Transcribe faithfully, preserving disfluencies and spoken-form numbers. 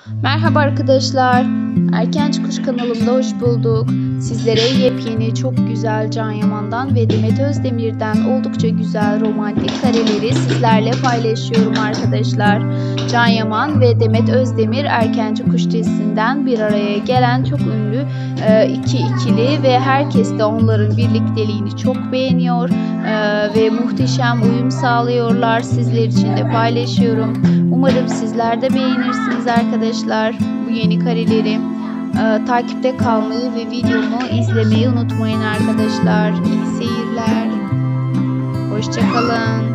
Merhaba arkadaşlar. Erkenci Kuş kanalımda hoş bulduk. Sizlere yepyeni çok güzel Can Yaman'dan ve Demet Özdemir'den oldukça güzel romantik kareleri sizlerle paylaşıyorum arkadaşlar. Can Yaman ve Demet Özdemir Erkenci Kuş dizisinden bir araya gelen çok ünlü e, iki ikili ve herkes de onların birlikteliğini çok beğeniyor e, ve muhteşem uyum sağlıyorlar. Sizler için de paylaşıyorum. Umarım sizler de beğenirsiniz arkadaşlar bu yeni kareleri. Ee, takipte kalmayı ve videomu izlemeyi unutmayın arkadaşlar. İyi seyirler. Hoşça kalın.